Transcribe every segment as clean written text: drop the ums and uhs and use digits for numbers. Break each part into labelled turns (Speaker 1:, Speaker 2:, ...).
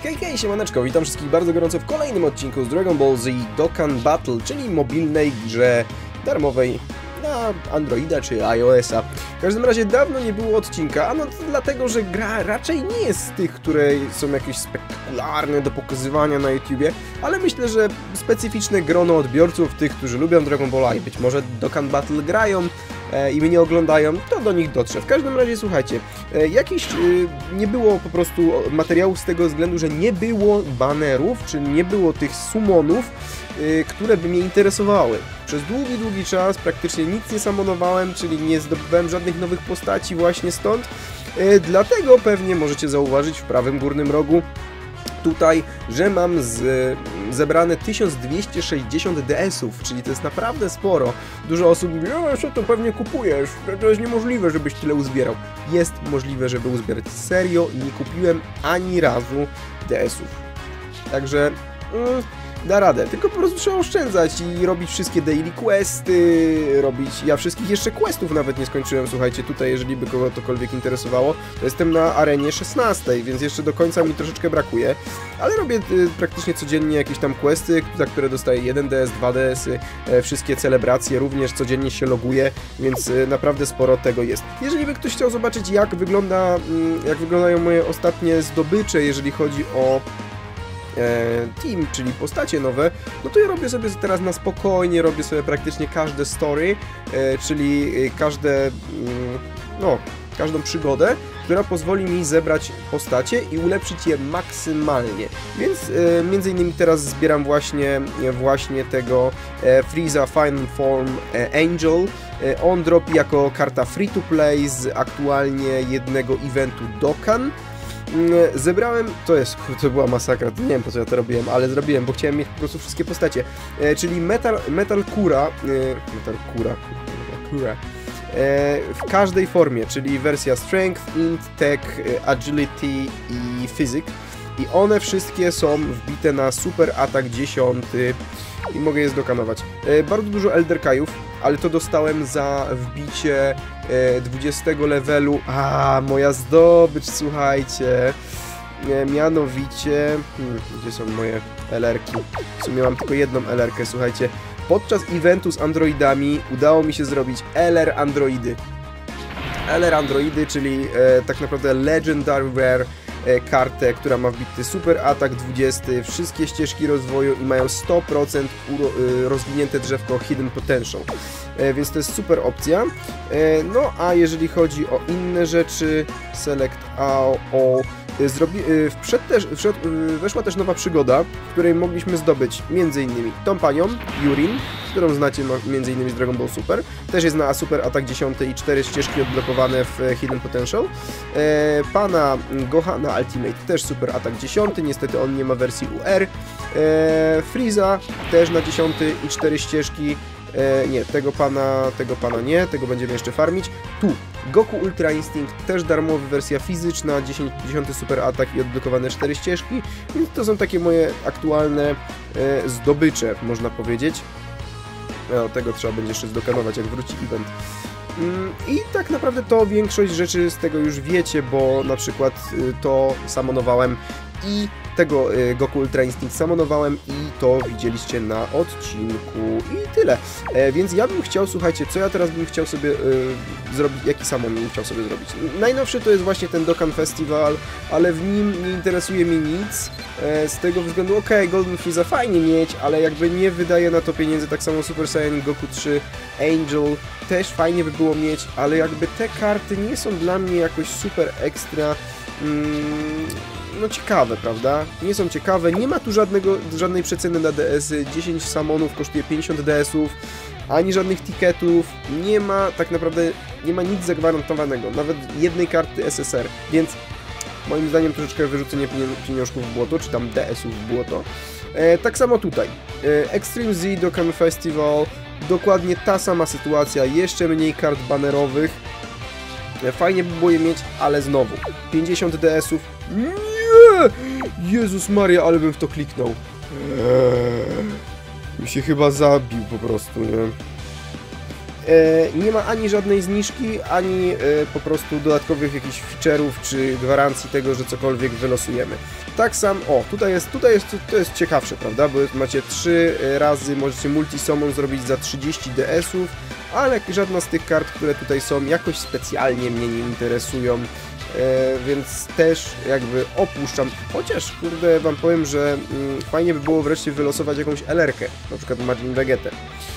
Speaker 1: Hej, siemaneczko, witam wszystkich bardzo gorąco w kolejnym odcinku z Dragon Ball Z Dokkan Battle, czyli mobilnej grze darmowej na Androida czy iOS-a. W każdym razie dawno nie było odcinka, a no to dlatego, że gra raczej nie jest z tych, które są jakieś spektakularne do pokazywania na YouTubie, ale myślę, że specyficzne grono odbiorców, tych, którzy lubią Dragon Balla i być może Dokkan Battle grają i mnie oglądają, to do nich dotrze. W każdym razie, słuchajcie, nie było po prostu materiałów z tego względu, że nie było banerów, czy nie było tych summonów, które by mnie interesowały. Przez długi czas praktycznie nic nie summonowałem, czyli nie zdobywałem żadnych nowych postaci właśnie stąd. Dlatego pewnie możecie zauważyć w prawym górnym rogu tutaj, że mam zebrane 1260 DS-ów, czyli to jest naprawdę sporo. Dużo osób mówi, co to pewnie kupujesz, to jest niemożliwe, żebyś tyle uzbierał. Jest możliwe, żeby uzbierać. Serio, nie kupiłem ani razu DS-ów. Także da radę, tylko po prostu trzeba oszczędzać i robić wszystkie daily questy, ja wszystkich jeszcze questów nawet nie skończyłem, słuchajcie, tutaj jeżeli by kogo tokolwiek interesowało, to jestem na arenie 16, więc jeszcze do końca mi troszeczkę brakuje, ale robię praktycznie codziennie jakieś tam questy, za które dostaję 1 DS, 2 DS-y, wszystkie celebracje, również codziennie się loguję, więc naprawdę sporo tego jest. Jeżeli by ktoś chciał zobaczyć, jak wyglądają moje ostatnie zdobycze, jeżeli chodzi o team, czyli postacie nowe, no to ja robię sobie teraz na spokojnie, robię sobie praktycznie każde story, czyli każdą przygodę, która pozwoli mi zebrać postacie i ulepszyć je maksymalnie. Więc między innymi teraz zbieram właśnie tego Frieza Final Form Angel. On dropi jako karta free to play z aktualnie jednego eventu Dokkan. Zebrałem, to była masakra, nie wiem po co ja to robiłem, ale zrobiłem, bo chciałem mieć po prostu wszystkie postacie, czyli Metal Kura w każdej formie, czyli wersja Strength, Int, Tech, Agility i Physic i one wszystkie są wbite na super atak 10 i mogę je zdokanować. Bardzo dużo Elder Kaiów, ale to dostałem za wbicie 20 levelu. Moja zdobycz, słuchajcie. Mianowicie... gdzie są moje LR-ki? W sumie mam tylko jedną LR-kę, słuchajcie. Podczas eventu z androidami udało mi się zrobić LR Androidy. LR Androidy, czyli tak naprawdę Legendary Rare kartę, która ma wbity super atak 20, wszystkie ścieżki rozwoju i mają 100% rozwinięte drzewko Hidden Potential. Więc to jest super opcja. No a jeżeli chodzi o inne rzeczy, Select All, weszła też nowa przygoda, w której mogliśmy zdobyć m.in. tą panią, Yurin, którą znacie m.in. z Dragon Ball Super. Też jest na super atak 10 i 4 ścieżki odblokowane w Hidden Potential. Pana Gohana Ultimate też super atak 10, niestety on nie ma wersji UR. Frieza też na 10 i 4 ścieżki. Nie, tego pana nie, tego będziemy jeszcze farmić. Tu Goku Ultra Instinct, też darmowa wersja fizyczna, 10 super atak i odblokowane 4 ścieżki, więc to są takie moje aktualne zdobycze, można powiedzieć. Tego trzeba będzie jeszcze zdokanować, jak wróci event. I tak naprawdę to większość rzeczy z tego już wiecie, bo na przykład to summonowałem i tego Goku Ultra Instinct summonowałem i to widzieliście na odcinku i tyle. Więc ja bym chciał, słuchajcie, co ja teraz bym chciał sobie zrobić, jaki summon bym chciał sobie zrobić. Najnowszy to jest właśnie ten Dokkan Festival, ale w nim nie interesuje mnie nic, z tego względu, Golden Frieza fajnie mieć, ale jakby nie wydaje na to pieniędzy, tak samo Super Saiyan Goku 3 Angel też fajnie by było mieć, ale jakby te karty nie są dla mnie jakoś super ekstra ciekawe, prawda? Nie są ciekawe, nie ma tu żadnej przeceny na DS-y, 10 summonów kosztuje 50 DS-ów, ani żadnych ticketów, tak naprawdę nie ma nic zagwarantowanego, nawet jednej karty SSR, więc moim zdaniem troszeczkę wyrzucenie pieniążków w błoto, czy tam DS-ów w błoto. Tak samo tutaj, Extreme Z Dokkan Festival, dokładnie ta sama sytuacja, jeszcze mniej kart banerowych, fajnie by było je mieć, ale znowu, 50 DS-ów, nie! Jezus Maria, ale bym w to kliknął. Mi się chyba zabił po prostu, nie? Nie ma ani żadnej zniżki, ani po prostu dodatkowych jakichś feature'ów, czy gwarancji tego, że cokolwiek wylosujemy. Tak samo, o, to jest ciekawsze, prawda, bo macie 3 razy, możecie multi-summon zrobić za 30 DS-ów, ale żadna z tych kart, które tutaj są, jakoś specjalnie mnie nie interesują, więc też jakby opuszczam, chociaż, kurde, wam powiem, że fajnie by było wreszcie wylosować jakąś LR-kę, na przykład Majin Vegetę.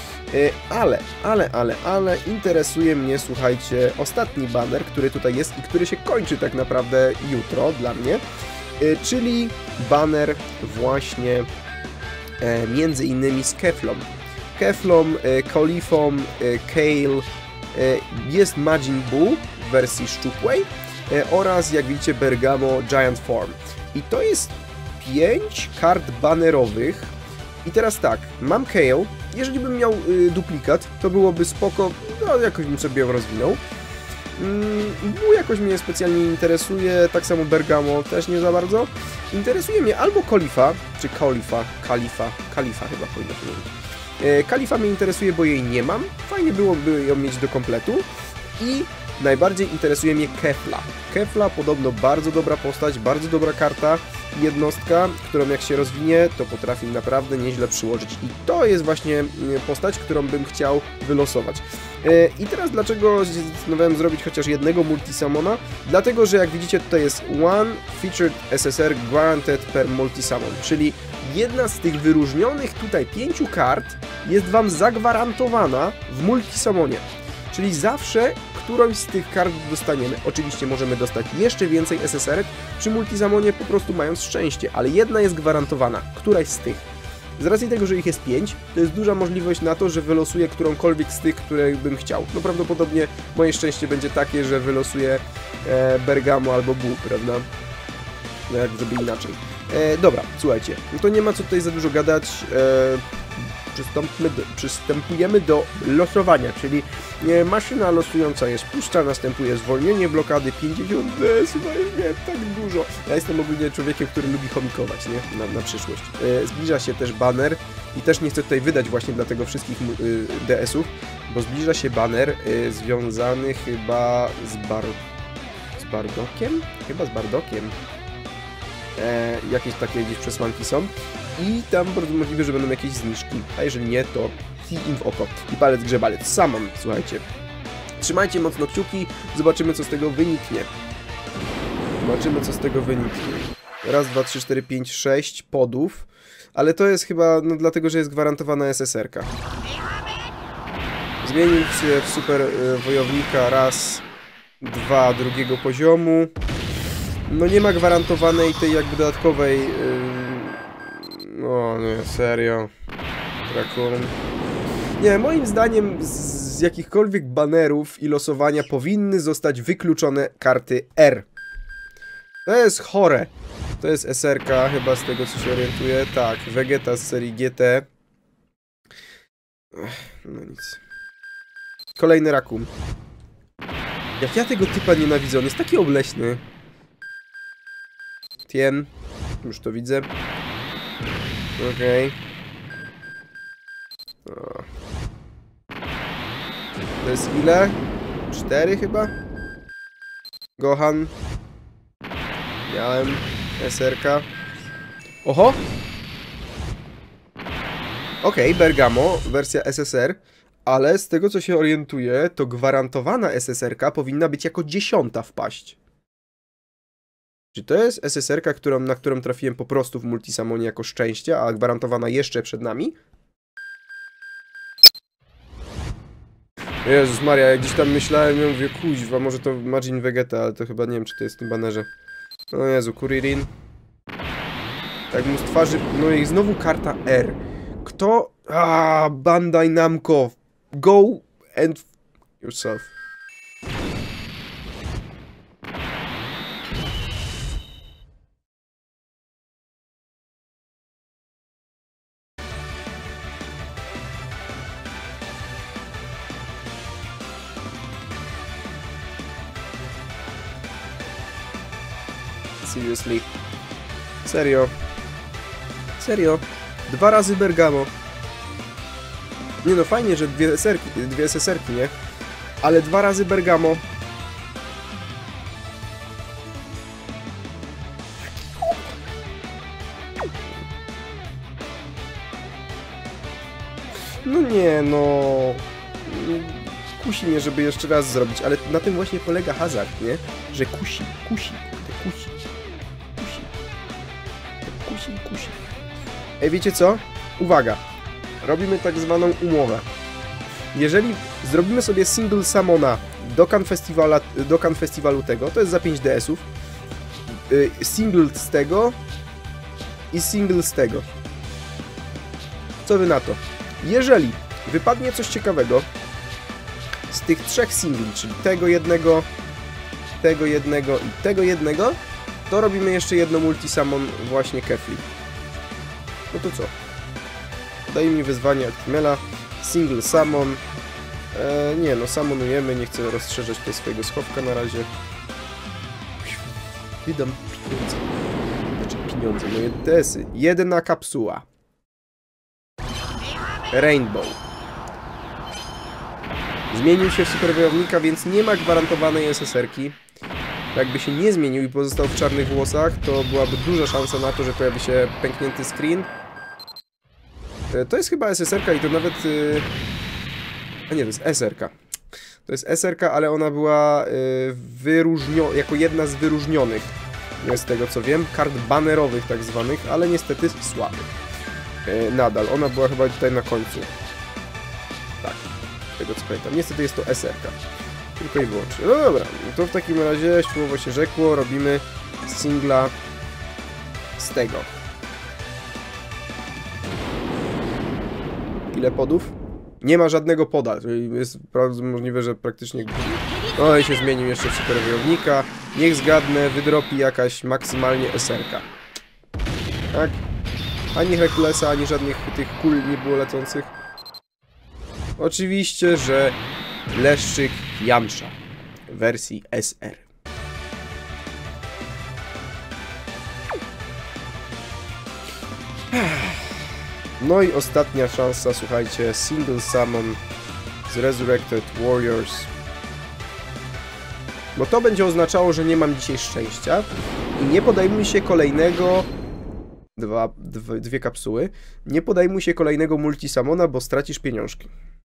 Speaker 1: Ale interesuje mnie, słuchajcie, ostatni banner, który tutaj jest i który się kończy tak naprawdę jutro dla mnie, czyli banner właśnie między innymi z Keflom. Keflom, Caulifą, Kale, jest Majin Buu w wersji szczupłej oraz, jak widzicie, Bergamo Giant Form. I to jest 5 kart banerowych. I teraz tak, mam Kale, jeżeli bym miał duplikat, to byłoby spoko, no jakoś bym sobie ją rozwinął. Buu jakoś mnie specjalnie nie interesuje, tak samo Bergamo też nie za bardzo. Interesuje mnie albo Caulifla, czy Kalifa chyba powinno się mówić. Kalifa mnie interesuje, bo jej nie mam, fajnie byłoby ją mieć do kompletu. I najbardziej interesuje mnie Kefla. Kefla podobno bardzo dobra postać, bardzo dobra karta, jednostka, którą jak się rozwinie, to potrafi naprawdę nieźle przyłożyć. I to jest właśnie postać, którą bym chciał wylosować. I teraz dlaczego zdecydowałem zrobić chociaż jednego multi-summona? Dlatego, że jak widzicie tutaj jest One Featured SSR Guaranteed per Multi-Summon, czyli jedna z tych wyróżnionych tutaj 5 kart jest wam zagwarantowana w multi-summonie. Czyli zawsze którąś z tych kart dostaniemy. Oczywiście możemy dostać jeszcze więcej SSR-ek przy multizamonie, po prostu mając szczęście, ale jedna jest gwarantowana, któraś z tych. Z racji tego, że ich jest 5, to jest duża możliwość na to, że wylosuję którąkolwiek z tych, które bym chciał. No prawdopodobnie moje szczęście będzie takie, że wylosuję Bergamo albo Buu, prawda? No jak zrobię inaczej. Dobra, słuchajcie, no to nie ma co tutaj za dużo gadać. Przystępujemy do losowania, czyli maszyna losująca jest pusta, następuje zwolnienie blokady 50 DS, nie, tak dużo. Ja jestem ogólnie człowiekiem, który lubi chomikować, nie? Na przyszłość. Zbliża się też banner i też nie chcę tutaj wydać właśnie dla tego wszystkich DS-ów, bo zbliża się banner związany chyba z Bardokiem? Chyba z Bardokiem. Jakieś takie gdzieś przesłanki są i tam bardzo możliwe, że będą jakieś zniżki, a jeżeli nie, to kij im w oko i palec grzebalec. Samon, słuchajcie. Trzymajcie mocno kciuki, zobaczymy co z tego wyniknie. Raz, 2, 3, 4, 5, 6 podów, ale to jest chyba, no dlatego, że jest gwarantowana SSR-ka. Zmienił się w super wojownika raz, 2 drugiego poziomu. No nie ma gwarantowanej tej jakby dodatkowej... O nie, serio. Drakon. Nie, moim zdaniem z jakichkolwiek banerów i losowania powinny zostać wykluczone karty R. To jest chore. To jest SR-ka chyba z tego co się orientuję. Tak, Vegeta z serii GT. No nic. Kolejny Rakun. Jak ja tego typa nienawidzę, on jest taki obleśny. Tien. Już to widzę. Okej. To jest ile? 4 chyba? Gohan. Miałem. SR-ka. Oho! Okej, Bergamo, wersja SSR. Ale z tego co się orientuję, to gwarantowana SSR-ka powinna być jako 10. wpaść. Czy to jest SSR-ka, na którą trafiłem po prostu w multisamonie jako szczęście, a gwarantowana jeszcze przed nami? Jezus Maria, jak gdzieś tam myślałem, ja mówię, kuźwa, może to Majin Vegeta, ale to chyba nie wiem, czy to jest w tym banerze. O Jezu, Kuririn. Tak mu z twarzy... No i znowu karta R. Kto... Bandai Namco. Go and... yourself. Seriously. Serio. Serio. 2 razy Bergamo. Nie no, fajnie, że dwie SSR-ki, nie? Ale 2 razy Bergamo. No nie, no... Kusi mnie, żeby jeszcze raz zrobić, ale na tym właśnie polega hazard, nie? Że kusi. Ej, wiecie co? Uwaga! Robimy tak zwaną umowę. Jeżeli zrobimy sobie single summona do Cannes Festiwalu tego, to jest za 5 DS-ów, single z tego i single z tego. Co wy na to? Jeżeli wypadnie coś ciekawego z tych 3 singli, czyli tego jednego i tego jednego, to robimy jeszcze jedno multi-summon właśnie Kefli. No to co? Daj mi wyzwanie Actimela. Single summon. Nie no, summonujemy, nie chcę rozszerzać tutaj swojego schowka na razie. Wydam pieniądze. Znaczy pieniądze, moje DS-y. Jedna kapsuła. Rainbow. Zmienił się w superwojownika, więc nie ma gwarantowanej SSR-ki. Jakby się nie zmienił i pozostał w czarnych włosach, to byłaby duża szansa na to, że pojawi się pęknięty screen. To jest chyba SSR-ka i to nawet... A nie, to jest SR-ka. To jest SR-ka, ale ona była jako jedna z wyróżnionych. Z tego co wiem, kart banerowych tak zwanych, ale niestety słabych. Nadal, ona była chyba tutaj na końcu. Tak, z tego co pamiętam. Niestety jest to SR-ka. Tylko i wyłącznie. No dobra, to w takim razie słowo się rzekło, robimy singla z tego. Ile podów? Nie ma żadnego poda, czyli jest możliwe, że praktycznie... No i się zmienił jeszcze w superwojownika. Niech zgadnę, wydropi jakaś maksymalnie SR-ka. Tak? Ani Herkulesa, ani żadnych tych kul nie było lecących. Oczywiście, że Leszczyk Jansza w wersji SR. No i ostatnia szansa, słuchajcie, single summon z Resurrected Warriors. Bo to będzie oznaczało, że nie mam dzisiaj szczęścia i nie podejmuj się kolejnego... Dwie kapsuły. Nie podejmuj się kolejnego multi-summona, bo stracisz pieniążki.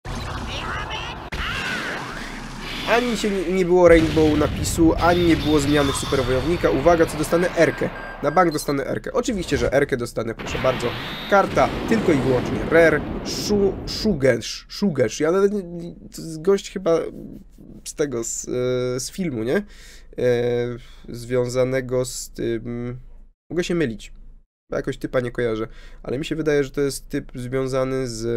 Speaker 1: Ani się nie było Rainbow napisu, ani nie było zmiany w superwojownika. Uwaga, co dostanę? R-kę. Na bank dostanę R-kę. Oczywiście, że R-kę dostanę, proszę bardzo. Karta tylko i wyłącznie Rare. Szugesz. Ja nawet... Gość chyba z tego, z filmu, nie? Związanego z tym... Mogę się mylić. Jakoś typa nie kojarzę. Ale mi się wydaje, że to jest typ związany z...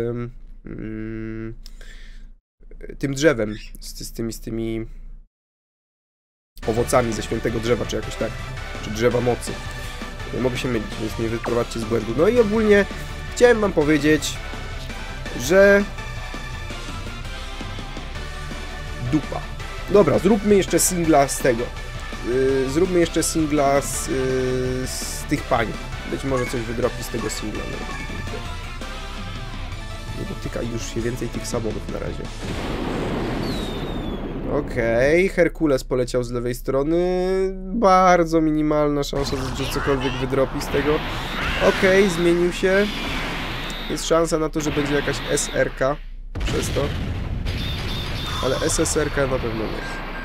Speaker 1: tym drzewem, z tymi owocami ze świętego drzewa, czy jakoś tak, czy drzewa mocy. Mogę się mylić, więc mnie wyprowadźcie z błędu. No i ogólnie chciałem wam powiedzieć, że dupa. Dobra, zróbmy jeszcze singla z tego. Zróbmy jeszcze singla z tych pań. Być może coś wydropi z tego singla. Nie dotyka już się więcej tych samolotów na razie. Okej, Herkules poleciał z lewej strony. Bardzo minimalna szansa, że cokolwiek wydropi z tego. Okej, zmienił się. Jest szansa na to, że będzie jakaś SR-ka przez to. Ale SSR-ka na pewno nie.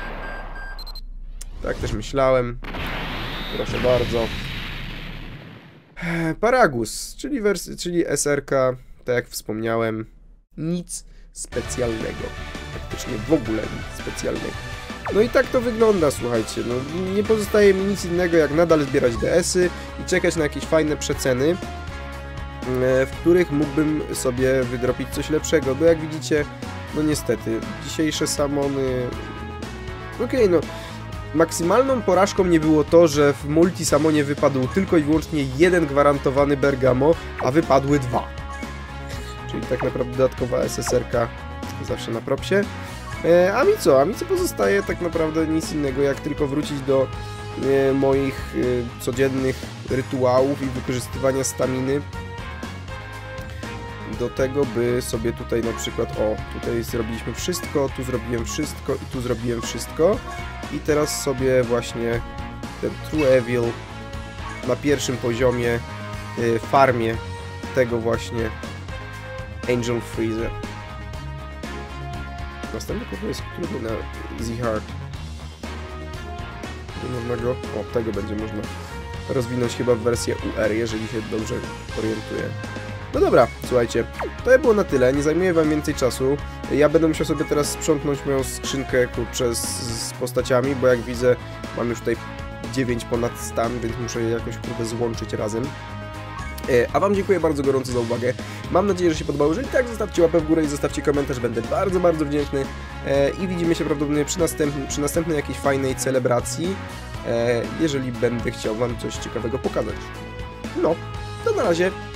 Speaker 1: Tak też myślałem. Proszę bardzo. Paragus, czyli SR-ka. Tak jak wspomniałem, nic specjalnego. Praktycznie w ogóle nic specjalnego. No i tak to wygląda, słuchajcie. No, nie pozostaje mi nic innego, jak nadal zbierać DS-y i czekać na jakieś fajne przeceny, w których mógłbym sobie wydropić coś lepszego. Bo jak widzicie, no niestety, dzisiejsze samony... Okej, no... Maksymalną porażką nie było to, że w multi-samonie wypadł tylko i wyłącznie jeden gwarantowany Bergamo, a wypadły 2. Czyli tak naprawdę dodatkowa SSR-ka zawsze na propsie. A mi co? A mi co pozostaje tak naprawdę nic innego, jak tylko wrócić do moich codziennych rytuałów i wykorzystywania staminy. do tego, by sobie tutaj na przykład, o, tutaj zrobiliśmy wszystko, tu zrobiłem wszystko i tu zrobiłem wszystko. I teraz sobie właśnie ten True Evil na pierwszym poziomie farmie tego właśnie Angel Freezer. Następny poziom jest trudny na Easy Hard. O, tego będzie można rozwinąć chyba w wersję UR, jeżeli się dobrze orientuję. No dobra, słuchajcie, to by było na tyle, nie zajmuję wam więcej czasu. Ja będę musiał sobie teraz sprzątnąć moją skrzynkę, kurczę, z postaciami, bo jak widzę, mam już tutaj 9 ponad stan, więc muszę je jakoś, kurde, złączyć razem. A wam dziękuję bardzo gorąco za uwagę. Mam nadzieję, że się podobało. Jeżeli tak, zostawcie łapę w górę i zostawcie komentarz. Będę bardzo, bardzo wdzięczny. I widzimy się prawdopodobnie przy następnej jakiejś fajnej celebracji, jeżeli będę chciał wam coś ciekawego pokazać. No, to na razie.